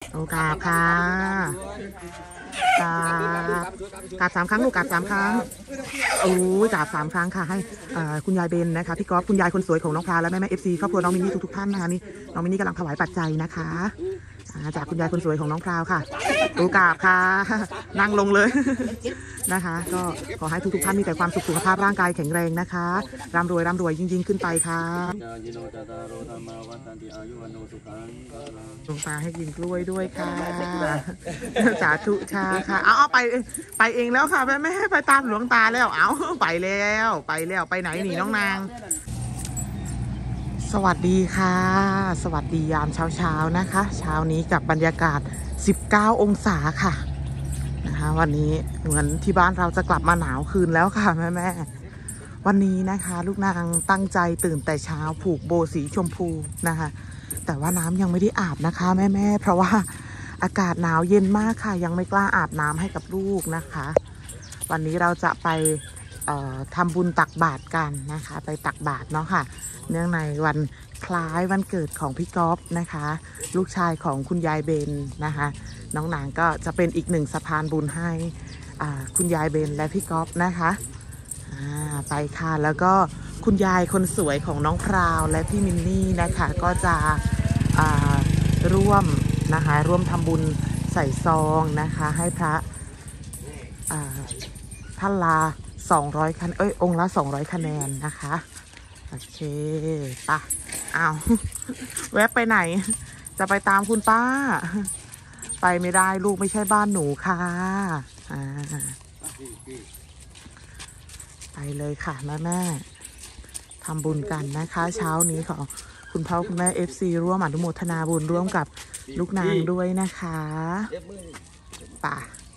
โอกาสค่ะกราบ3 ครั้งลูกกราบ3 ครั้งโอ้ยกราบ3 ครั้งค่ะให้คุณยายเบนนะคะพี่ก๊อฟคุณยายคนสวยของน้องพราวและแม่FCครอบครัวน้องมินนี่ทุกท่านนะคะนี่น้องมินนี่กำลังถวายปัจจัยนะคะจากคุณยายคนสวยของน้องพราวค่ะโอกาสค่ะนั่งลงเลยนะคะก็ขอให้ทุกท่านมีแต่ความสุขสุขภาพร่างกายแข็งแรงนะคะร่ำรวยยิ่งขึ้นไปค่ะลงตาให้กินกล้วยด้วยค่ะสาธุชาค่ะเอาไปเองแล้วค่ะแม่ไปตามหลวงตาแล้วเอาไปไหนหนีน้องนางสวัสดีค่ะสวัสดียามเช้านะคะเช้านี้กับบรรยากาศ19 องศาค่ะนะคะวันนี้เหมือนที่บ้านเราจะกลับมาหนาวคืนแล้วค่ะแม่วันนี้นะคะลูกนางตั้งใจตื่นแต่เช้าผูกโบสีชมพูนะคะแต่ว่าน้ำยังไม่ได้อาบนะคะแม่เพราะว่าอากาศหนาวเย็นมากค่ะยังไม่กล้าอาบน้ำให้กับลูกนะคะวันนี้เราจะไปทำบุญตักบาตรกันนะคะไปตักบาตรเนาะค่ะเนื่องในวันคล้ายวันเกิดของพี่ก๊อฟนะคะลูกชายของคุณยายเบนนะคะน้องนางก็จะเป็นอีก1 สะพานบุญให้คุณยายเบนและพี่ก๊อฟนะคะไปค่ะแล้วก็คุณยายคนสวยของน้องพราวและพี่มินนี่นะคะก็จะร่วมทำบุญใส่ซองนะคะให้พระท่านละ200 คะแนนองค์ละ200 คะแนนนะคะโอเคป่ะอ้าวแวะไปไหนจะไปตามคุณป้าไปไม่ได้ลูกไม่ใช่บ้านหนูค่ะไปเลยค่ะแม่ทำบุญกันนะคะเช้านี้ขอคุณพ่อคุณแม่ FC ร่วมอนุโมทนาบุญร่วมกับลูกนางด้วยนะคะป่ะ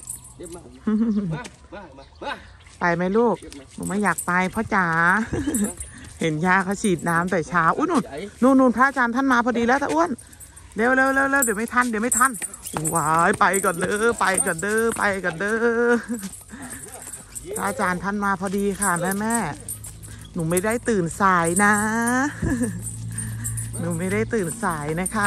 ไปไหมลูกหนูไม่อยากไปพ่อจ๋าเห็นย่าเขาฉีดน้ำแต่เช้าอุ้ยนู่นพระอาจารย์ท่านมาพอดีแล้วตาอ้วนเร็วเดี๋ยวไม่ทันว้ายไปก่อนเด้อพระอาจารย์ท่านมาพอดีค่ะแม่หนูไม่ได้ตื่นสายนะหนูไม่ได้ตื่นสายนะคะ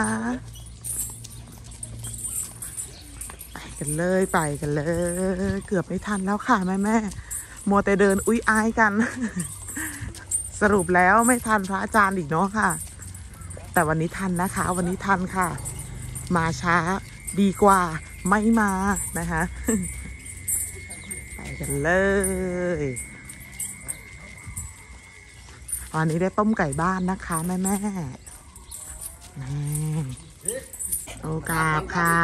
ไปกันเลยเกือบไม่ทันแล้วค่ะแม่มัวแต่เดินอุ้ยอายกันสรุปแล้วไม่ทันพระอาจารย์อีกเนาะค่ะแต่วันนี้ทันนะคะวันนี้ทันค่ะมาช้าดีกว่าไม่มานะคะไปกันเลยวันนี้ได้ต้มไก่บ้านนะคะแม่โอกาสค่ะ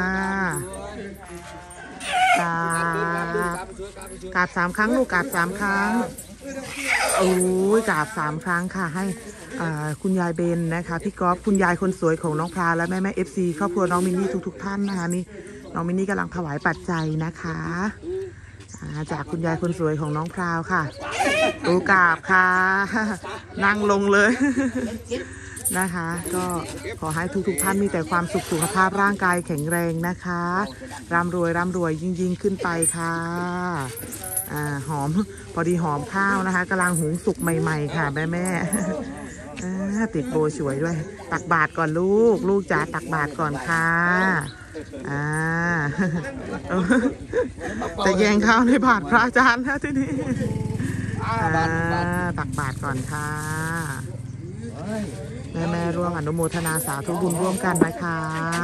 กราบ3 ครั้งลูกกราบ3 ครั้งโอ้ยกราบ3 ครั้งค่ะให้คุณยายเบนนะคะพี่ก๊อฟคุณยายคนสวยของน้องพราวและแม่FCครอบครัวน้องมินนี่ทุกท่านนะคะนี่น้องมินนี่กำลังถวายปัจจัยนะคะจากคุณยายคนสวยของน้องพราวค่ะโอกาสค่ะนั่งลงเลยนะคะก็ขอให้ทุกท่านมีแต่ความสุขสุขภาพร่างกายแข็งแรงนะคะร่ำรวยยิ่งขึ้นไปค่ะหอมพอดีหอมข้าวนะคะกำลังหุงสุกใหม่ๆค่ะแม่ติดโบสวยด้วยตักบาตรก่อนลูกจ๋าตักบาตรก่อนค่ะจะแย่งข้าวในบาตรพระอาจารย์นะที่นี่ตักบาตรก่อนค่ะแม่ร่วมอนุโมทนาสาธุบุญร่วมกันนะคะ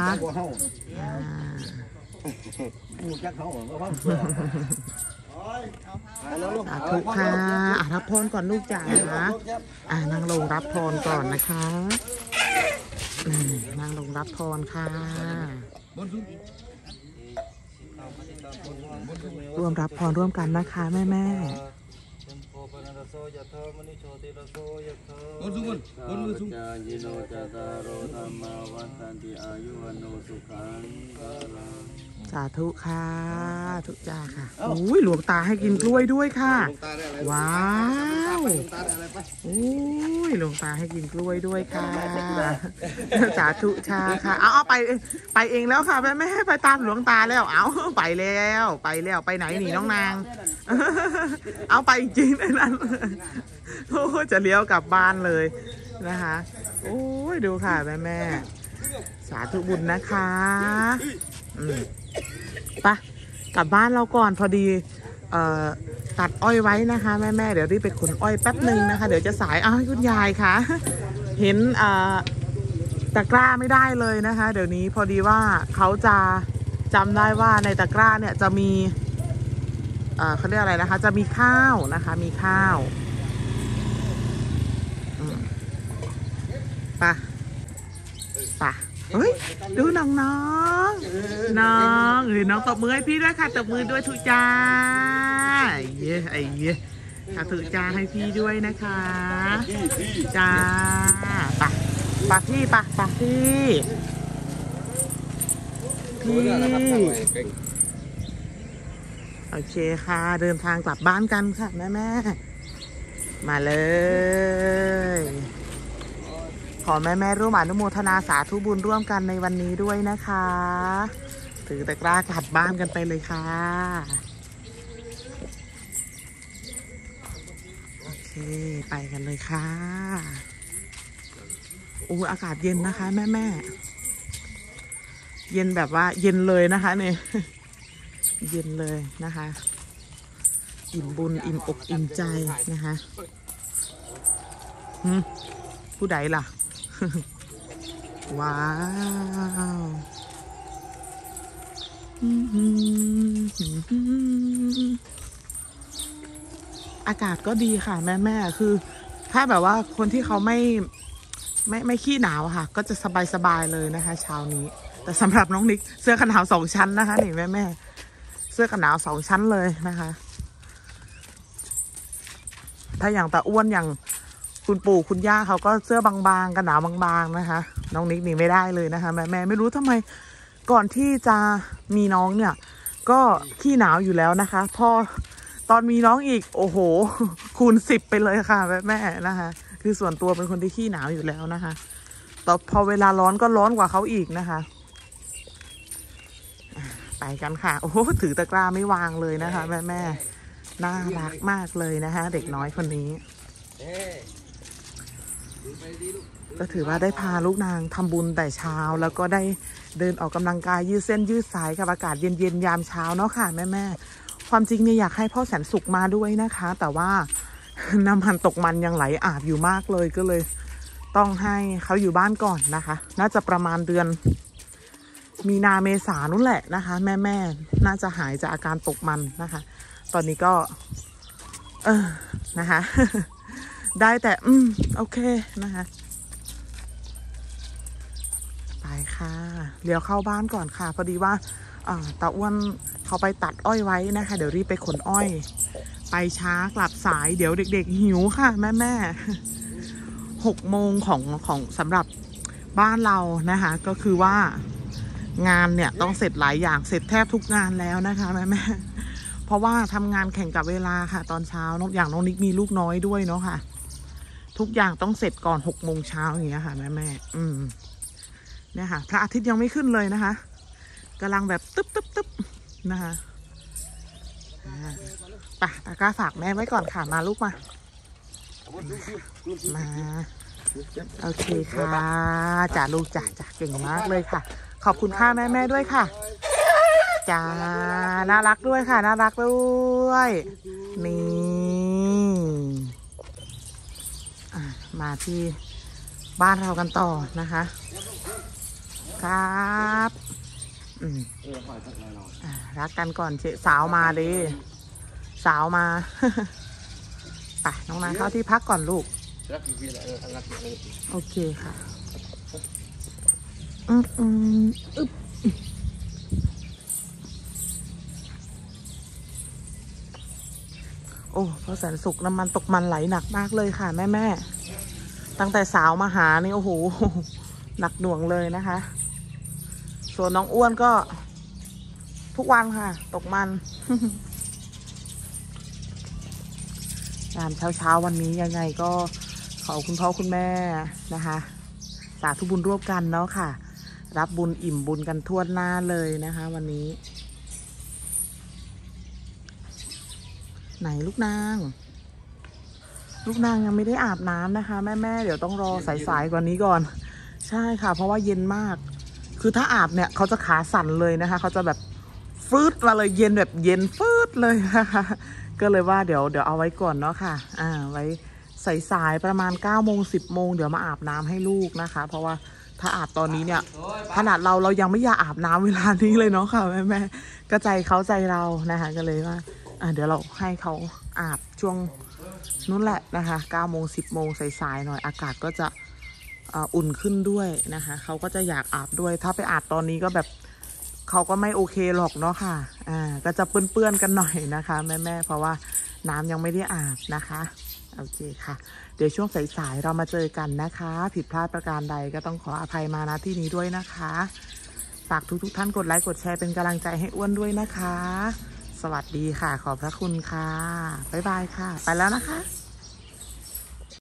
สาธุค่ะรับพรก่อนลูกจ๋านั่งลงรับพรก่อนนะคะนั่งลงรับพรค่ะร่วมรับพรร่วมกันนะคะแม่สาธุค่ะทุกจ่าค่ะอุ้ยหลวงตาให้กินกล้วยด้วยค่ะว้าวอุ้ยหลวงตาให้กินกล้วยด้วยค่ะสาธุชาค่ะเอาไปเองแล้วค่ะแม่ไปตามหลวงตาแล้วเอาไปไปไหนหนีน้องนางเอาไปจริงๆนั่นโอ้จะเลี้ยวกลับบ้านเลยนะคะโอ้ยดูค่ะแม่สาธุบุญนะคะไปกลับบ้านเราก่อนพอดีตัดอ้อยไว้นะคะแม่เดี๋ยวรีบไปขนอ้อยแป๊บหนึ่งนะคะเดี๋ยวจะสายให้คุณยายค่ะเห็นตะกร้าไม่ได้เลยนะคะเดี๋ยวนี้พอดีว่าเขาจะจำได้ว่าในตะกร้าเนี่ยจะมีเขาเรียกอะไรนะคะจะมีข้าวนะคะมีข้าวป่ะเฮ้ยดูน้องน้องน้องตบมือให้พี่ด้วยค่ะตบมือด้วยทุจ้าเย้ไอ้เย้ทุจ้าให้พี่ด้วยนะคะจ้าป่ะพี่โอเคค่ะเดินทางกลับบ้านกันค่ะแม่มาเลยขอแม่ร่วมอนุโมทนาสาธุบุญร่วมกันในวันนี้ด้วยนะคะถือตะกร้ากลับบ้านกันไปเลยค่ะโอเคไปกันเลยค่ะอากาศเย็นนะคะแม่เย็นแบบว่าเย็นเลยนะคะเนี่ยเย็นเลยนะคะอิ่มบุญอิ่มอกอิ่มใจนะคะผู้ใดล่ะว้าวอากาศก็ดีค่ะแม่คือถ้าแบบว่าคนที่เขาไม่ขี้หนาวค่ะก็จะสบายเลยนะคะเช้านี้แต่สำหรับน้องนิกเสื้อกันหนาว2 ชั้นนะคะนี่แม่เสื้อกันหนาว2 ชั้นเลยนะคะถ้าอย่างตาอ้วนอย่างคุณปู่คุณย่าเขาก็เสื้อบางๆกันหนาวบางๆนะคะน้องนิกนี่ไม่ได้เลยนะคะแม่ไม่รู้ทำไมก่อนที่จะมีน้องเนี่ยก็ขี้หนาวอยู่แล้วนะคะพอตอนมีน้องอีกโอ้โหคูณ10ไปเลยค่ะแม่นะคะคือส่วนตัวเป็นคนที่ขี้หนาวอยู่แล้วนะคะแต่พอเวลาร้อนก็ร้อนกว่าเขาอีกนะคะไปกันค่ะโอ้โหถือตะกร้าไม่วางเลยนะคะแม่น่ารักมากเลยนะคะเด็กน้อยคนนี้ก็ถือว่าได้พาลูกนางทำบุญแต่เช้าแล้วก็ได้เดินออกกำลังกายยืดเส้นยืดสายกับอากาศเย็นๆยามเช้าเนาะค่ะแม่ความจริงเนี่ยอยากให้พ่อแสนสุขมาด้วยนะคะแต่ว่าน้ำมันตกมันยังไหลอาบอยู่มากเลยก็เลยต้องให้เขาอยู่บ้านก่อนนะคะน่าจะประมาณเดือนมีนาเมษานู่นแหละนะคะแม่น่าจะหายจากอาการตกมันนะคะตอนนี้ก็นะคะได้แต่โอเคนะคะไปค่ะเดี๋ยวเข้าบ้านก่อนค่ะพอดีว่าตาอ้วนเขาไปตัดอ้อยไว้นะคะเดี๋ยวรีบไปขนอ้อยไปช้ากลับสายเดี๋ยวเด็กๆหิวค่ะแม่6 โมงของสำหรับบ้านเรานะคะก็คือว่างานเนี่ยต้องเสร็จหลายอย่างเสร็จแทบทุกงานแล้วนะคะแม่เพราะว่าทำงานแข่งกับเวลาค่ะตอนเช้าอย่างน้องนิกมีลูกน้อยด้วยเนาะค่ะทุกอย่างต้องเสร็จก่อน6 โมงเช้าอย่างเงี้ยค่ะแม่เนี่ยค่ะพระอาทิตย์ยังไม่ขึ้นเลยนะคะกำลังแบบตึ๊บนะคะป่ะตะกร้าฝากแม่ไว้ก่อนค่ะมาลูกมาโอเคค่ะจ่าลูกจ่าเก่งมากเลยค่ะขอบคุณค่าแม่ด้วยค่ะจ้าน่ารักด้วยค่ะน่ารักด้วยนี่มาที่บ้านเรากันต่อนะคะครับรักกันก่อนเชสาวมาดิสาวมาไปน้องนางเข้าที่พักก่อนลูกโอเคค่ะโอ้พอแสนสุขน้ำมันตกมันไหลหนักมากเลยค่ะแม่ตั้งแต่สาวมาหานี่โอ้โหหนักหน่วงเลยนะคะส่วนน้องอ้วนก็ทุกวันค่ะตกมันยามเช้าวันนี้ยังไงก็ขอคุณพ่อคุณแม่นะคะสาธุบุญร่วมกันเนาะค่ะรับบุญอิ่มบุญกันทั่วหน้าเลยนะคะวันนี้ไหนลูกนางยังไม่ได้อาบน้ำนะคะแม่เดี๋ยวต้องรอสายๆกว่านี้ก่อนใช่ค่ะเพราะว่าเย็นมากคือถ้าอาบเนี่ยเขาจะขาสั่นเลยนะคะเขาจะแบบฟืดมาเลยเย็นแบบเย็นฟืดเลยนะคะก็เลยว่าเดี๋ยวเอาไว้ก่อนเนาะค่ะไว้สายๆประมาณ9 โมง 10 โมงเดี๋ยวมาอาบน้ำให้ลูกนะคะเพราะว่าถ้าอาบตอนนี้เนี่ยขนาดเรายังไม่อยากอาบน้ำเวลานี้เลยเนาะค่ะแม่ก็ใจเขาใจเรานะคะก็เลยว่าเดี๋ยวเราให้เขาอาบช่วงนู้นแหละนะคะ9 โมง 10 โมงสายๆหน่อยอากาศก็จะอุ่นขึ้นด้วยนะคะเขาก็จะอยากอาบด้วยถ้าไปอาบตอนนี้ก็แบบเขาก็ไม่โอเคหรอกเนาะค่ะก็จะเปื้อนๆกันหน่อยนะคะแม่เพราะว่าน้ำยังไม่ได้อาบนะคะโอเคค่ะเดี๋ยวช่วงสายๆเรามาเจอกันนะคะผิดพลาดประการใดก็ต้องขออภัยมาณที่นี้ด้วยนะคะฝากทุกท่านกดไลค์กดแชร์เป็นกำลังใจให้อ้วนด้วยนะคะสวัสดีค่ะขอบพระคุณค่ะบ๊ายบายค่ะไปแล้วนะคะ